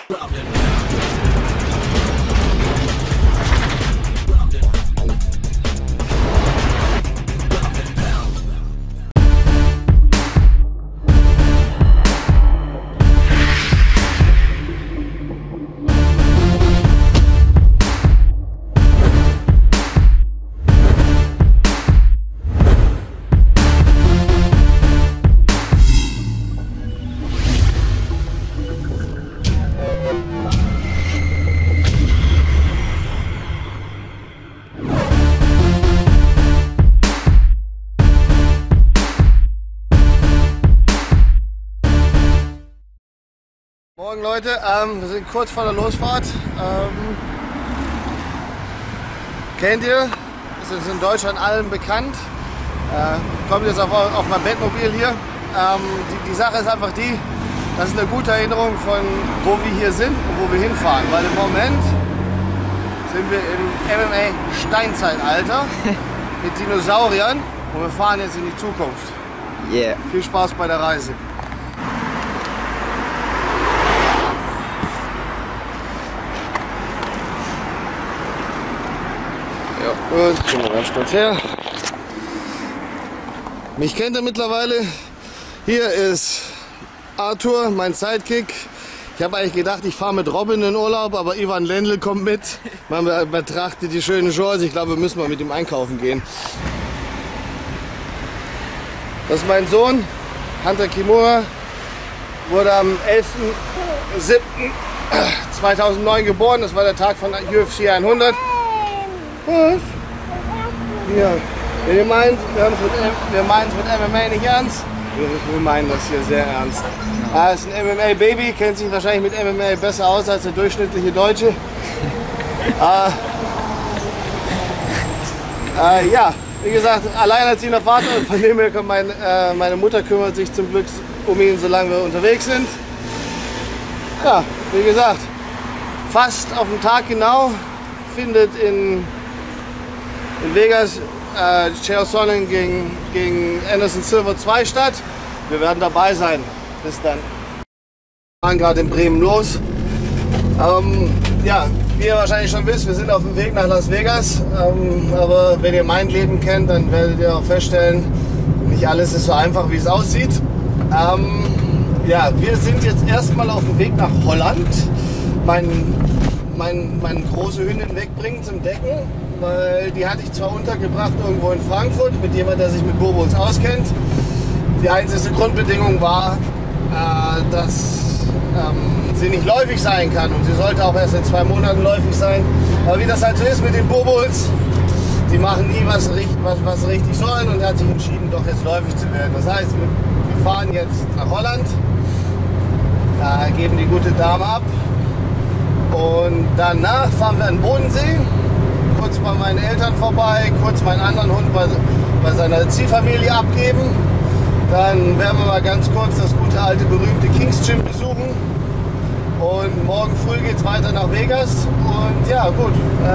Morgen Leute, wir sind kurz vor der Losfahrt. Kennt ihr? Das ist in Deutschland allen bekannt. Kommt jetzt auf mein Bettmobil hier. Die Sache ist einfach die, das ist eine gute Erinnerung von wo wir hier sind und wo wir hinfahren. Weil im Moment sind wir im MMA-Steinzeitalter mit Dinosauriern und wir fahren jetzt in die Zukunft. Yeah. Viel Spaß bei der Reise. Und gehen wir ganz kurz her. Mich kennt er mittlerweile. Hier ist Arthur, mein Sidekick. Ich habe eigentlich gedacht, ich fahre mit Robin in Urlaub, aber Ivan Lendl kommt mit. Man betrachtet die schönen Shores. Ich glaube, wir müssen mal mit ihm einkaufen gehen. Das ist mein Sohn, Hunter Kimura. Wurde am 11.07.2009 geboren. Das war der Tag von UFC 100. Was? Ja, wir meinen es mit MMA nicht ernst. Wir meinen das hier sehr ernst. Er ist ein MMA-Baby, kennt sich wahrscheinlich mit MMA besser aus als der durchschnittliche Deutsche. Ja, wie gesagt, alleinerziehender Vater und von dem her kann meine Mutter kümmert sich zum Glück um ihn, solange wir unterwegs sind. Ja, wie gesagt, fast auf den Tag genau findet in Vegas Chael Sonnen gegen Anderson Silva 2 statt. Wir werden dabei sein. Bis dann. Wir fahren gerade in Bremen los. Ja, wie ihr wahrscheinlich schon wisst, wir sind auf dem Weg nach Las Vegas. Aber wenn ihr mein Leben kennt, dann werdet ihr auch feststellen, nicht alles ist so einfach, wie es aussieht. Ja, wir sind jetzt erstmal auf dem Weg nach Holland. Meine große Hündin wegbringen zum Decken, weil die hatte ich zwar untergebracht irgendwo in Frankfurt mit jemandem, der sich mit Bobos auskennt. Die einzige Grundbedingung war, dass sie nicht läufig sein kann und sie sollte auch erst in 2 Monaten läufig sein. Aber wie das halt so ist mit den Bobos, die machen nie was richtig sollen und hat sich entschieden, doch jetzt läufig zu werden. Das heißt, wir fahren jetzt nach Holland, geben die gute Dame ab. Und danach fahren wir an den Bodensee, kurz bei meinen Eltern vorbei, kurz meinen anderen Hund bei seiner Ziehfamilie abgeben. Dann werden wir mal ganz kurz das gute alte berühmte Kings Gym besuchen. Und morgen früh geht es weiter nach Vegas. Und ja gut,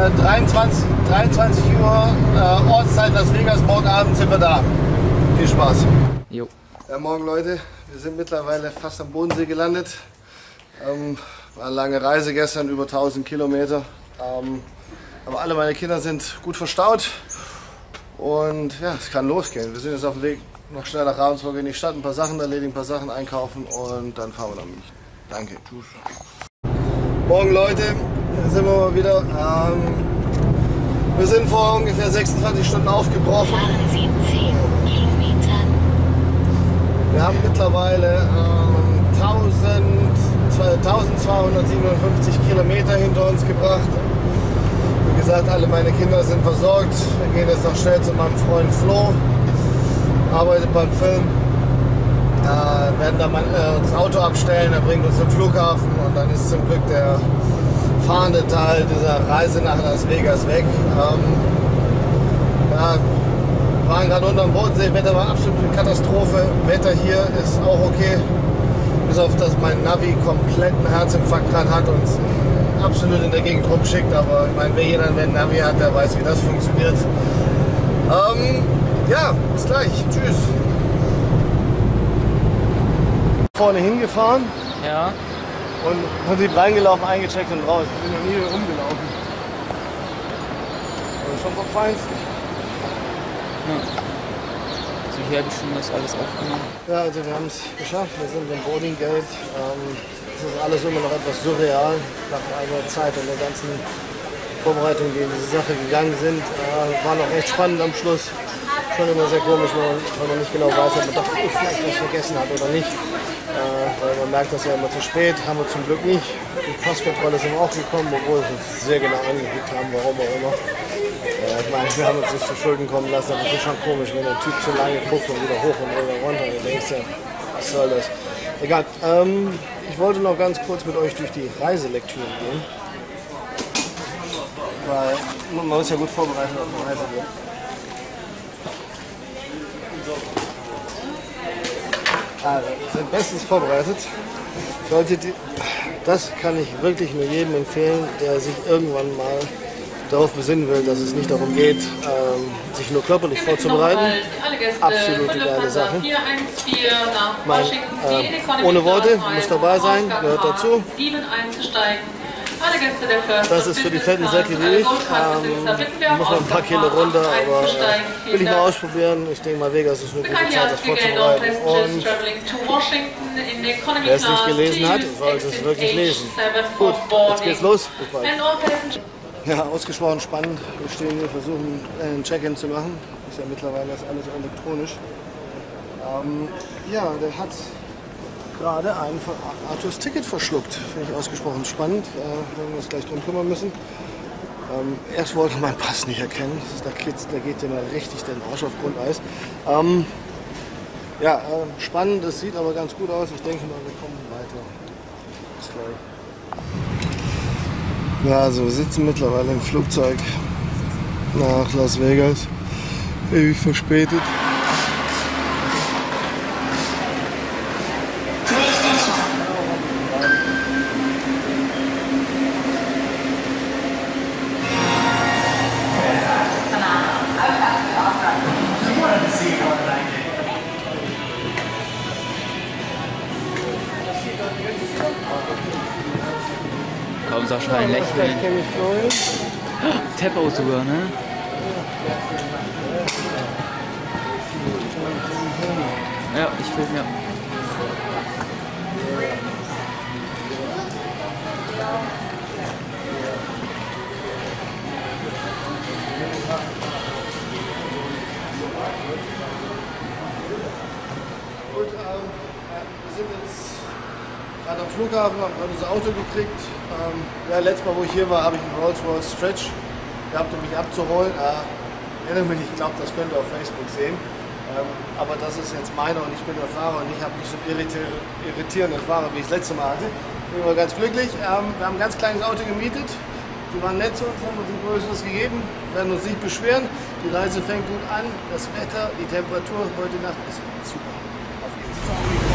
23 Uhr Ortszeit Las Vegas, morgen Abend sind wir da. Viel Spaß. Jo. Ja, morgen Leute, wir sind mittlerweile fast am Bodensee gelandet. War eine lange Reise gestern, über 1000 Kilometer. Aber alle meine Kinder sind gut verstaut. Und ja, es kann losgehen. Wir sind jetzt auf dem Weg noch schnell nach Ravensburg in die Stadt, ein paar Sachen erledigen, ein paar Sachen einkaufen und dann fahren wir nach München. Danke. Tschüss. Morgen Leute, hier sind wir mal wieder. Wir sind vor ungefähr 26 Stunden aufgebrochen. Fahren Sie 10 Kilometer. Wir haben mittlerweile 1257 Kilometer hinter uns gebracht. Wie gesagt, alle meine Kinder sind versorgt. Wir gehen jetzt noch schnell zu meinem Freund Flo, arbeitet beim Film. Werden dann das Auto abstellen, er bringt uns zum Flughafen und dann ist zum Glück der fahrende Teil dieser Reise nach Las Vegas weg. Ja, wir waren gerade unterm Bodensee, Wetter war absolut eine Katastrophe. Wetter hier ist auch okay. Bis auf dass mein Navi kompletten Herzinfarkt gerade hat und absolut in der Gegend rumschickt. Aber ich meine, wer jeder ein Navi hat, der weiß, wie das funktioniert. Ja, bis gleich. Tschüss. Vorne hingefahren. Ja. Und im Prinzip reingelaufen, eingecheckt und raus. Ich bin noch nie rumgelaufen. Also schon vom Feinsten. Ja. Also hier habe ich schon das alles aufgenommen. Ja, also wir haben es geschafft. Wir sind im Boarding Gate. Es ist alles immer noch etwas surreal nach einer Zeit und der ganzen Vorbereitungen, die in diese Sache gegangen sind. War noch echt spannend am Schluss. Schon immer sehr komisch, weil man nicht genau weiß, ob man doch vielleicht was vergessen hat oder nicht. Weil man merkt das ja immer zu spät, haben wir zum Glück nicht. Die Passkontrolle sind auch gekommen, obwohl wir uns sehr genau angeguckt haben, warum auch immer. Ich meine, wir haben uns nicht zu Schulden kommen lassen, aber es ist schon komisch, wenn der Typ zu lange guckt und wieder hoch und wieder runter. Du denkst ja, was soll das? Egal, ich wollte noch ganz kurz mit euch durch die Reiselektüre gehen. Weil man muss ja gut vorbereitet auf eine Reise gehen. Also, sind bestens vorbereitet. Das kann ich wirklich nur jedem empfehlen, der sich irgendwann mal darauf besinnen will, dass es nicht darum geht, sich nur körperlich vorzubereiten. Absolute geile Sache. Ohne Worte, muss dabei sein, gehört dazu. Das ist für die fetten Säcke wie ich. Muss man ein paar Kilo runter, aber will ich mal ausprobieren. Ich denke mal, Vegas ist eine gute Zeit, das vorzubereiten. Und wer es nicht gelesen hat, sollte es wirklich lesen. Gut, jetzt geht's los. Bis bald. Ja, ausgesprochen spannend. Wir stehen hier, versuchen ein Check-in zu machen. Ist ja mittlerweile alles elektronisch. Ja, der hat gerade ein von Arthurs Ticket verschluckt. Finde ich ausgesprochen spannend. Wenn wir uns gleich drum kümmern müssen. Erst wollte mein Pass nicht erkennen. Da geht dem mal richtig den Arsch auf Grundeis. Ja, spannend. Das sieht aber ganz gut aus. Ich denke mal, wir kommen weiter. Bis gleich. Ja, also wir sitzen mittlerweile im Flugzeug nach Las Vegas. Ewig verspätet. Kaum Sascha ein Lächeln. Tempo sogar, ne? Ja, ich filme ja. Gut, wir sind jetzt gerade am Flughafen, haben gerade das Auto gekriegt. Ja, letztes Mal, wo ich hier war, habe ich einen Rolls-Royce Stretch gehabt, um mich abzuholen. Erinnere mich, ich glaube, das könnt ihr auf Facebook sehen. Aber das ist jetzt meiner und ich bin der Fahrer und ich habe nicht so irritierenden Fahrer, wie ich das letzte Mal hatte. Ich bin ganz glücklich. Wir haben ein ganz kleines Auto gemietet. Die waren nett zu uns, haben uns ein größeres gegeben, werden uns nicht beschweren. Die Reise fängt gut an. Das Wetter, die Temperatur heute Nacht ist super. Auf jeden Fall.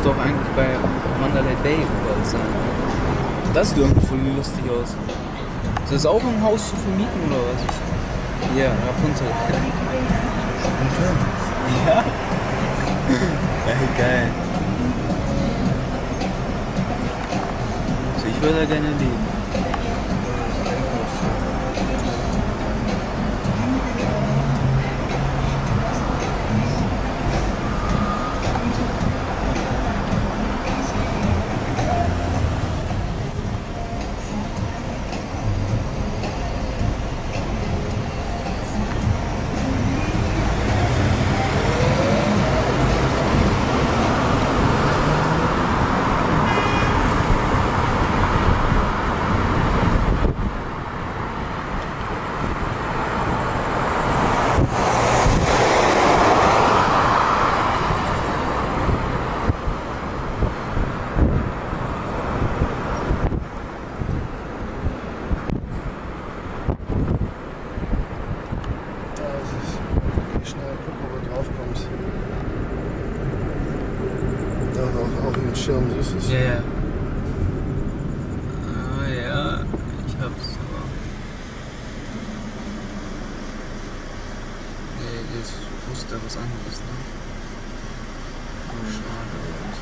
müsste auch eigentlich bei Mandalay Bay überall sein. Das sieht irgendwie voll lustig aus. Ist das auch ein Haus zu vermieten oder was? Ja, Rapunzel. Ja? Geil. Also ich würde da gerne leben. Auf dem Schirm, siehst du es? Ja, ja. Ah ja, ich hab's. Nee, jetzt wusste er was anderes, ne? Schade.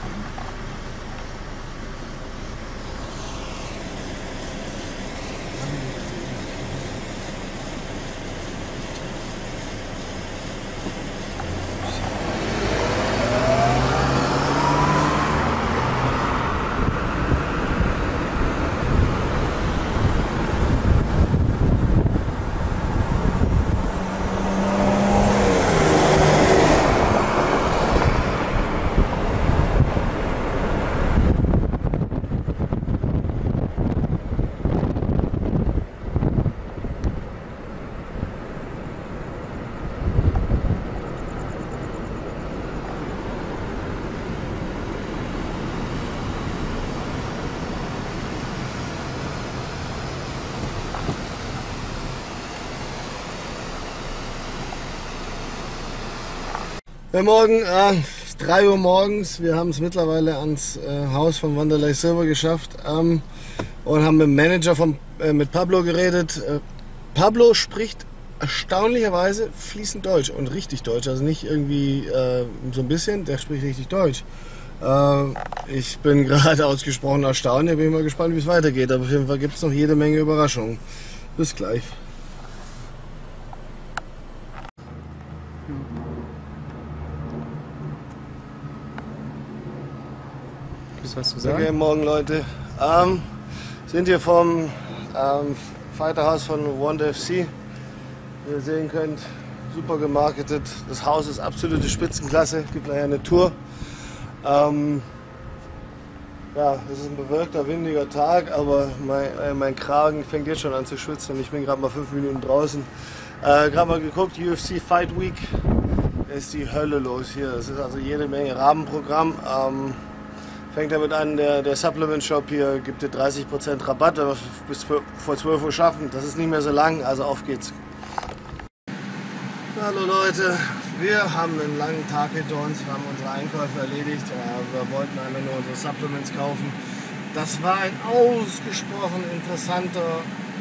Morgen, 3 Uhr morgens, wir haben es mittlerweile ans Haus von Wanderlei Silver geschafft und haben mit dem Manager mit Pablo geredet. Pablo spricht erstaunlicherweise fließend Deutsch und richtig Deutsch, also nicht irgendwie so ein bisschen, der spricht richtig Deutsch. Ich bin gerade ausgesprochen erstaunt, ich bin mal gespannt, wie es weitergeht, aber auf jeden Fall gibt es noch jede Menge Überraschungen. Bis gleich. Was zu sagen? Okay, morgen Leute. Sind hier vom Fighterhaus von Wanda FC. Wie ihr sehen könnt, super gemarketet. Das Haus ist absolute Spitzenklasse. Gibt nachher eine Tour. Ja, es ist ein bewölkter, windiger Tag, aber mein Kragen fängt jetzt schon an zu schwitzen und ich bin gerade mal 5 Minuten draußen. Gerade mal geguckt, UFC Fight Week. Ist die Hölle los hier. Es ist also jede Menge Rahmenprogramm. Fängt damit an, der Supplement Shop hier gibt dir 30% Rabatt, wenn wir bis vor 12 Uhr schaffen. Das ist nicht mehr so lang, also auf geht's. Hallo Leute, wir haben einen langen Tag hinter uns, wir haben unsere Einkäufe erledigt. Wir wollten einfach nur unsere Supplements kaufen. Das war ein ausgesprochen interessanter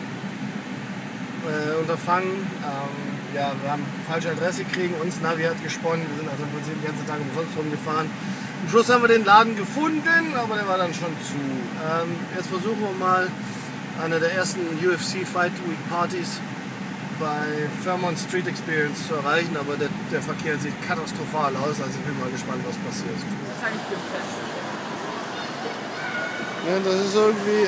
Unterfangen. Ja, wir haben falsche Adresse gekriegt, uns Navi hat gesponnen, wir sind also im Prinzip den ganzen Tag umsonst rumgefahren. Am Schluss haben wir den Laden gefunden, aber der war dann schon zu. Jetzt versuchen wir mal eine der ersten UFC Fight Week Partys bei Fairmont Street Experience zu erreichen, aber der Verkehr sieht katastrophal aus, also ich bin mal gespannt, was passiert. Wahrscheinlich für Fest. Ja, das ist irgendwie,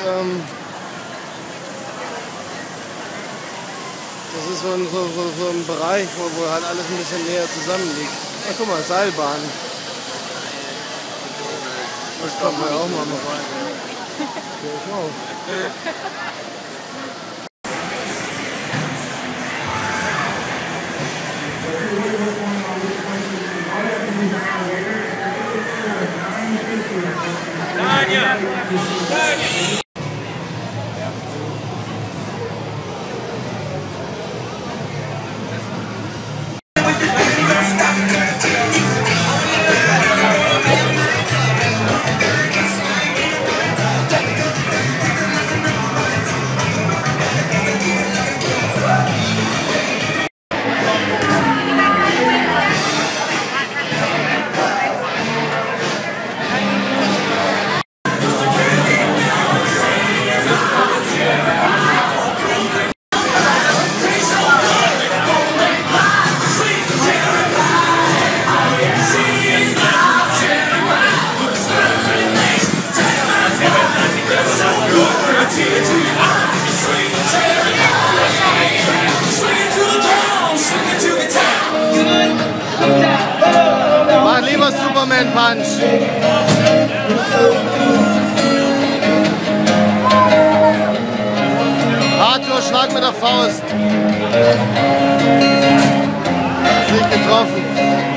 das ist so ein Bereich, wo halt alles ein bisschen näher zusammenliegt. Ja, guck mal, Seilbahn. Das kommt mir auch mal rein. Ja, ich auch. Super Superman Punch. Arthur, Schlag mit der Faust. Ist nicht getroffen.